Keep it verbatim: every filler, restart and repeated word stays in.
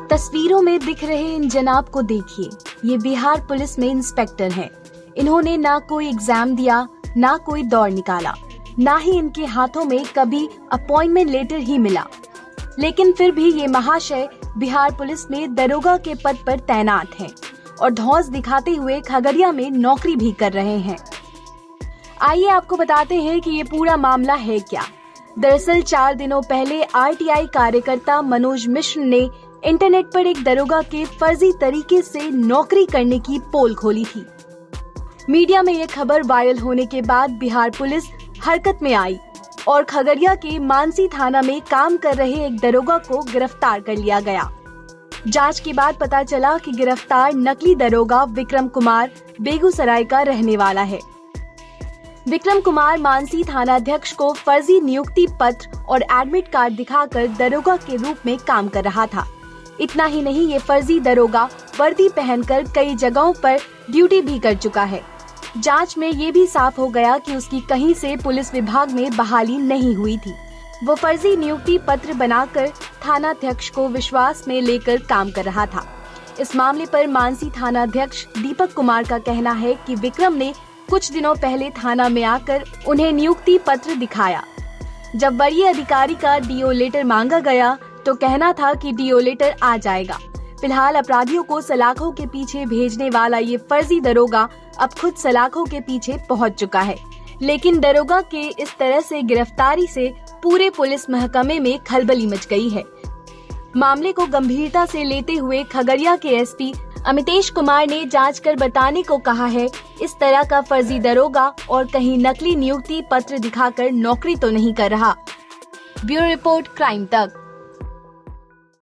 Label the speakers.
Speaker 1: तस्वीरों में दिख रहे इन जनाब को देखिए, ये बिहार पुलिस में इंस्पेक्टर हैं। इन्होंने ना कोई एग्जाम दिया, ना कोई दौड़ निकाला, ना ही इनके हाथों में कभी अपॉइंटमेंट लेटर ही मिला, लेकिन फिर भी ये महाशय बिहार पुलिस में दरोगा के पद पर तैनात हैं और धौंस दिखाते हुए खगड़िया में नौकरी भी कर रहे हैं। आइए आपको बताते हैं कि ये पूरा मामला है क्या। दरअसल चार दिनों पहले आर टी आई कार्यकर्ता मनोज मिश्र ने इंटरनेट पर एक दरोगा के फर्जी तरीके से नौकरी करने की पोल खोली थी। मीडिया में ये खबर वायरल होने के बाद बिहार पुलिस हरकत में आई और खगड़िया के मानसी थाना में काम कर रहे एक दरोगा को गिरफ्तार कर लिया गया। जांच के बाद पता चला कि गिरफ्तार नकली दरोगा विक्रम कुमार बेगूसराय का रहने वाला है। विक्रम कुमार मानसी थानाध्यक्ष को फर्जी नियुक्ति पत्र और एडमिट कार्ड दिखाकर दरोगा के रूप में काम कर रहा था। इतना ही नहीं, ये फर्जी दरोगा वर्दी पहनकर कई जगहों पर ड्यूटी भी कर चुका है। जांच में ये भी साफ हो गया कि उसकी कहीं से पुलिस विभाग में बहाली नहीं हुई थी। वो फर्जी नियुक्ति पत्र बनाकर थानाध्यक्ष को विश्वास में लेकर काम कर रहा था। इस मामले पर मानसी थानाध्यक्ष दीपक कुमार का कहना है कि विक्रम ने कुछ दिनों पहले थाना में आकर उन्हें नियुक्ति पत्र दिखाया। जब वरीय अधिकारी का डीओ लेटर मांगा गया तो कहना था कि डीओ लेटर आ जाएगा। फिलहाल अपराधियों को सलाखों के पीछे भेजने वाला ये फर्जी दरोगा अब खुद सलाखों के पीछे पहुंच चुका है। लेकिन दरोगा के इस तरह से गिरफ्तारी से पूरे पुलिस महकमे में खलबली मच गई है। मामले को गंभीरता से लेते हुए खगड़िया के एस पी अमितेश कुमार ने जांच कर बताने को कहा है, इस तरह का फर्जी दरोगा और कहीं नकली नियुक्ति पत्र दिखाकर नौकरी तो नहीं कर रहा। ब्यूरो रिपोर्ट, क्राइम तक।